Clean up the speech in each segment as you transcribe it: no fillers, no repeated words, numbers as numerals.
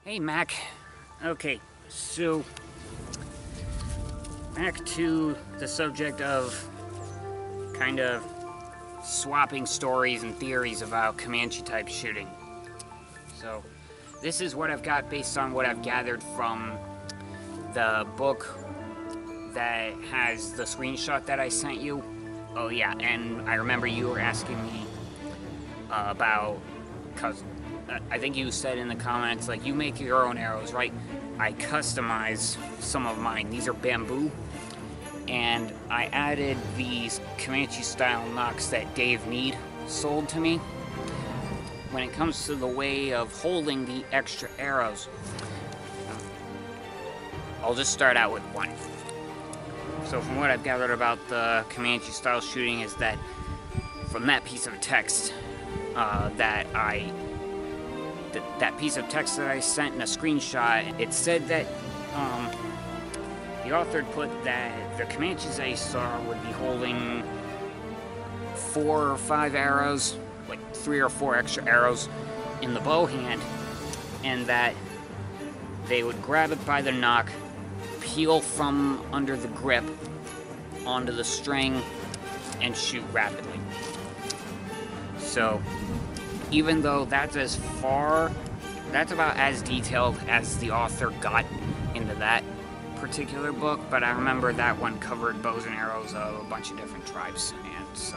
Hey, Mac. Okay, so back to the subject of kind of swapping stories and theories about Comanche type shooting. So this is what I've got based on what I've gathered from the book that has the screenshot that I sent you. Oh yeah, and I remember you were asking me about, because I think you said in the comments, like, you make your own arrows, right? I customize some of mine. These are bamboo, and I added these Comanche style knocks that Dave Need sold to me. When it comes to the way of holding the extra arrows, I'll just start out with one. So from what I've gathered about the Comanche style shooting is that from that piece of text that piece of text that I sent in a screenshot, it said that the author put that the Comanches I saw would be holding 4 or 5 arrows, like 3 or 4 extra arrows in the bow hand, and that they would grab it by the knock, peel from under the grip onto the string, and shoot rapidly. So even though that's about as detailed as the author got into that particular book, but I remember that one covered bows and arrows of a bunch of different tribes, and so,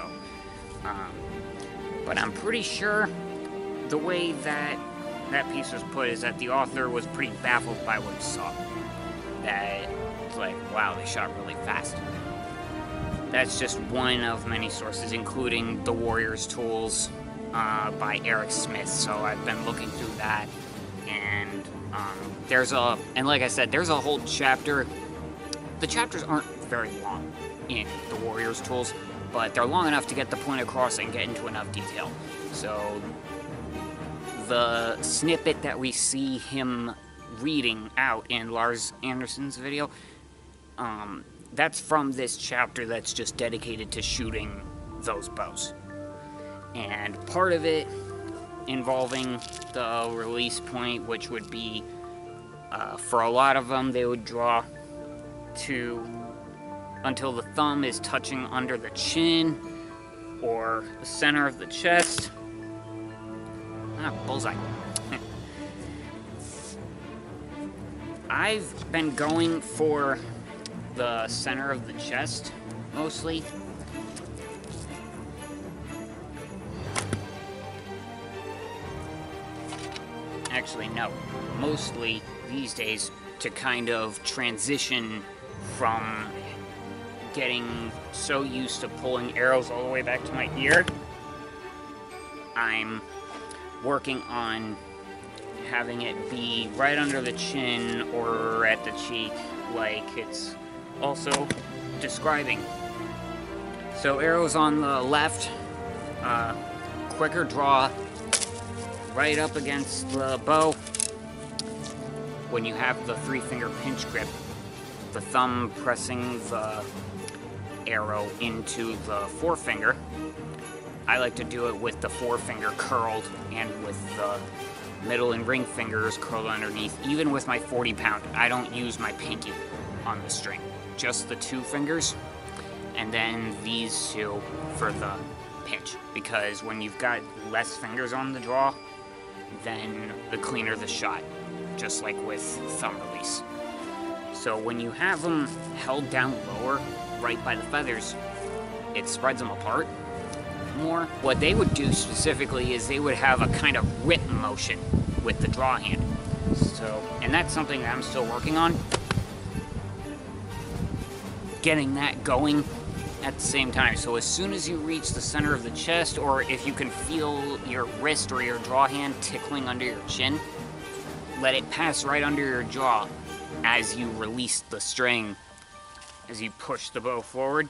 but I'm pretty sure the way that that piece was put is that the author was pretty baffled by what he saw. That it's like, wow, they shot really fast. That's just one of many sources, including The Warrior's Tools, by Eric Smith. So I've been looking through that, and and like I said, there's a whole chapter. The chapters aren't very long in The Warrior's Tools, but they're long enough to get the point across and get into enough detail. So the snippet that we see him reading out in Lars Anderson's video, that's from this chapter that's just dedicated to shooting those bows. And part of it involving the release point, which would be, for a lot of them, they would draw until the thumb is touching under the chin or the center of the chest. Bullseye. I've been going for the center of the chest, mostly. Actually, no. Mostly these days to kind of transition from getting so used to pulling arrows all the way back to my ear. I'm working on having it be right under the chin or at the cheek, like it's also describing. So arrows on the left, quicker draw, right up against the bow. When you have the 3-finger pinch grip, the thumb pressing the arrow into the forefinger. I like to do it with the forefinger curled and with the middle and ring fingers curled underneath. Even with my 40-pound, I don't use my pinky on the string, just the 2 fingers, and then these 2 for the pinch, because when you've got less fingers on the draw, then the cleaner the shot, just like with thumb release. So when you have them held down lower, right by the feathers, it spreads them apart more. What they would do specifically is they would have a kind of rip motion with the draw hand. So, and that's something that I'm still working on, getting that going at the same time. So as soon as you reach the center of the chest, or if you can feel your wrist or your draw hand tickling under your chin, let it pass right under your jaw as you release the string, as you push the bow forward.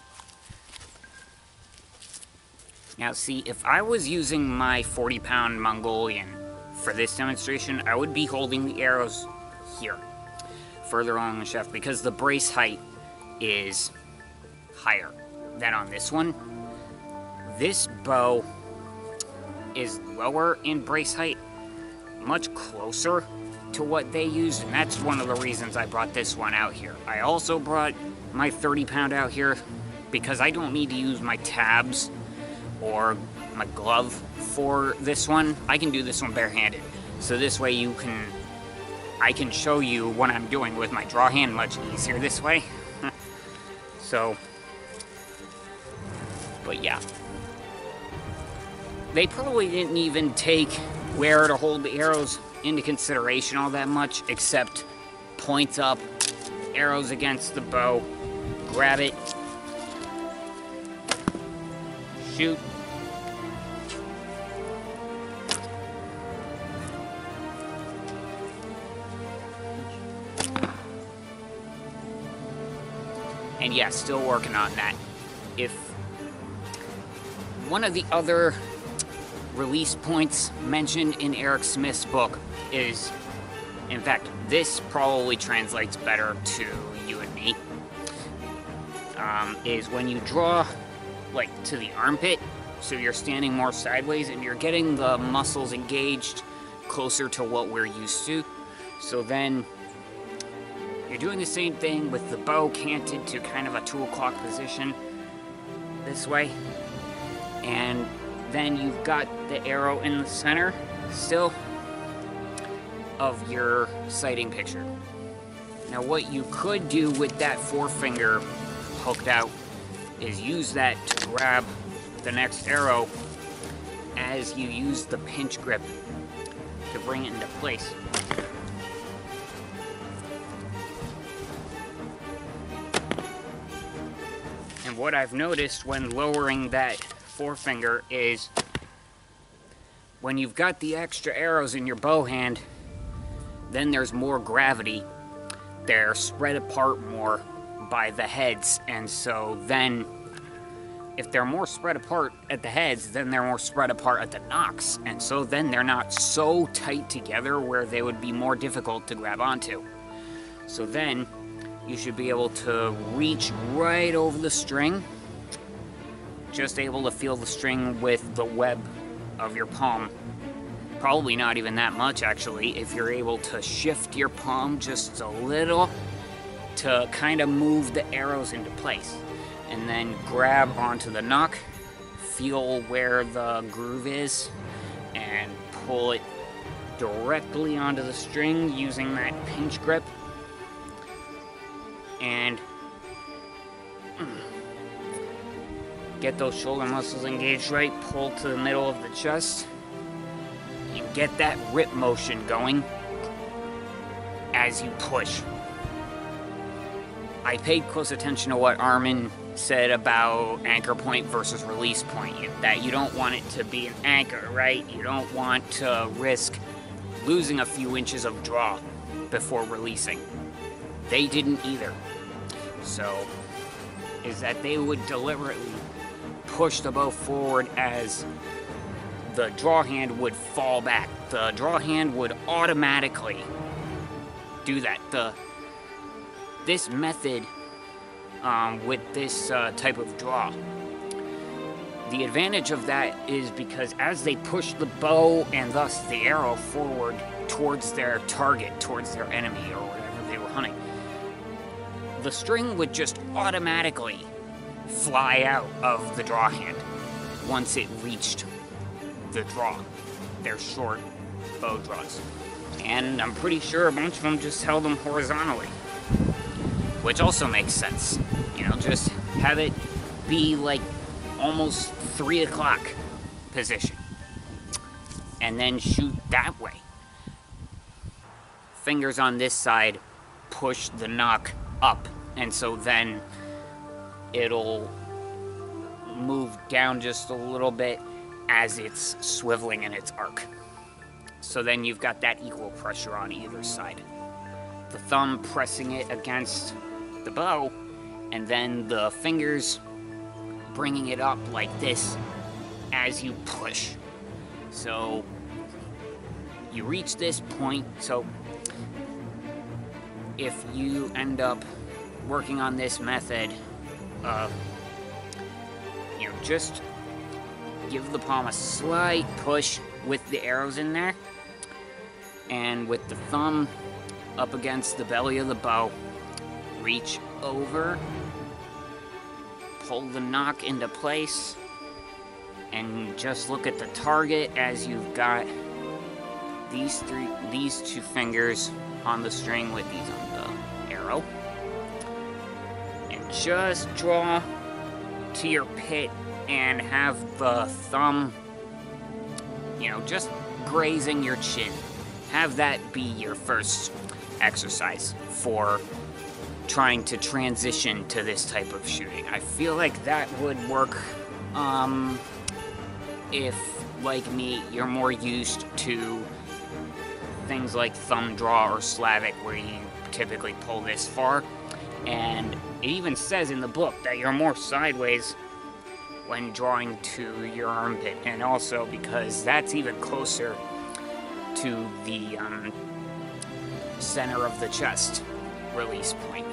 Now see, if I was using my 40-pound Mongolian for this demonstration, I would be holding the arrows here, further along the shaft, because the brace height is higher than on this one. This bow is lower in brace height, much closer to what they used, and that's one of the reasons I brought this one out here. I also brought my 30-pound out here because I don't need to use my tabs or my glove for this one. I can do this one barehanded. So this way I can show you what I'm doing with my draw hand much easier this way. So, but yeah. They probably didn't even take where to hold the arrows into consideration all that much, except points up, arrows against the bow, grab it, shoot. And yeah, still working on that. If one of the other release points mentioned in Eric Smith's book is, in fact, this probably translates better to you and me, is when you draw like to the armpit, so you're standing more sideways and you're getting the muscles engaged closer to what we're used to. So then you're doing the same thing with the bow canted to kind of a 2 o'clock position this way, and then you've got the arrow in the center still of your sighting picture. Now what you could do with that forefinger hooked out is use that to grab the next arrow as you use the pinch grip to bring it into place. And what I've noticed when lowering that forefinger is when you've got the extra arrows in your bow hand, then there's more gravity. They're spread apart more by the heads, and so then if they're more spread apart at the heads, then they're more spread apart at the nocks, and so then they're not so tight together where they would be more difficult to grab onto. So then you should be able to reach right over the string, just able to feel the string with the web of your palm. Probably not even that much, actually, if you're able to shift your palm just a little to kind of move the arrows into place. And then grab onto the nock, feel where the groove is, and pull it directly onto the string using that pinch grip. And get those shoulder muscles engaged right, pull to the middle of the chest, and get that rip motion going as you push. I paid close attention to what Armin said about anchor point versus release point, that you don't want it to be an anchor, right? You don't want to risk losing a few inches of draw before releasing. They didn't either. So, is that they would deliberately push the bow forward as the draw hand would fall back. The draw hand would automatically do that. This method with this type of draw, the advantage of that is because as they push the bow and thus the arrow forward towards their target, towards their enemy or whatever they were hunting, the string would just automatically fly out of the draw hand once it reached the draw, their short bow draws. And I'm pretty sure a bunch of them just held them horizontally, which also makes sense. You know, just have it be like almost 3 o'clock position and then shoot that way. Fingers on this side push the nock up, and so then it'll move down just a little bit as it's swiveling in its arc. So then you've got that equal pressure on either side. The thumb pressing it against the bow, and then the fingers bringing it up like this as you push. So you reach this point, so if you end up working on this method, you know, just give the palm a slight push with the arrows in there, And with the thumb up against the belly of the bow, reach over, pull the nock into place, and just look at the target as you've got these two fingers on the string with these on the arrow. And just draw to your pit and have the thumb, just grazing your chin. Have that be your first exercise for trying to transition to this type of shooting. I feel like that would work if, like me, you're more used to things like thumb draw or Slavic, where you typically pull this far. And it even says in the book that you're more sideways when drawing to your armpit, and also because that's even closer to the center of the chest release point.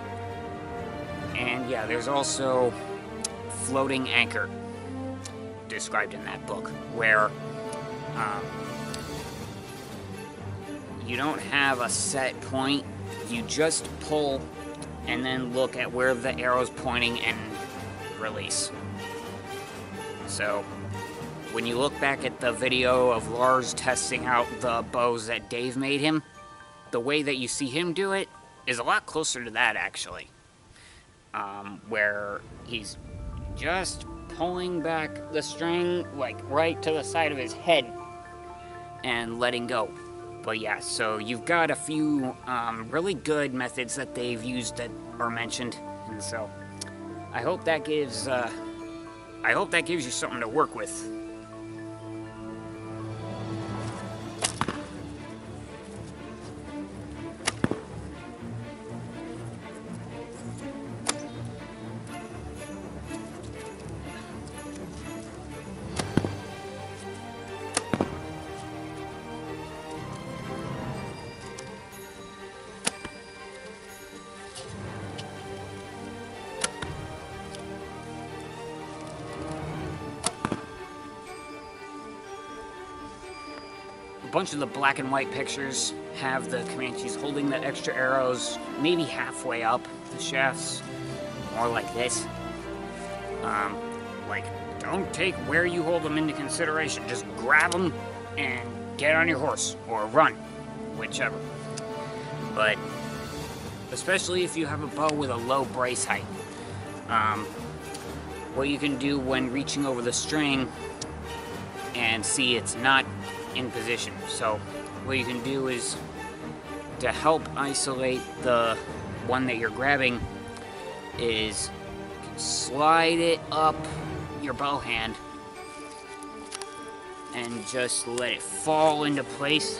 And yeah, there's also floating anchor described in that book, where you don't have a set point, you just pull and then look at where the arrow's pointing and release. So when you look back at the video of Lars testing out the bows that Dave made him, the way that you see him do it is a lot closer to that, actually. Where he's just pulling back the string, like, right to the side of his head and letting go. But yeah, so you've got a few really good methods that they've used that are mentioned, and so I hope that gives you something to work with. A bunch of the black and white pictures have the Comanches holding the extra arrows maybe halfway up the shafts, more like this. Like, don't take where you hold them into consideration. Just grab them and get on your horse, or run, whichever. But especially if you have a bow with a low brace height, what you can do when reaching over the string and see it's not in position. So what you can do is, to help isolate the one that you're grabbing, is slide it up your bow hand and just let it fall into place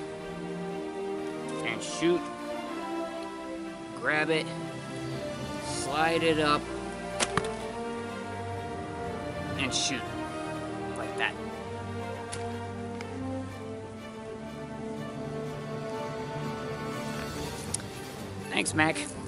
and shoot. Grab it, slide it up, and shoot like that. Thanks, Mack.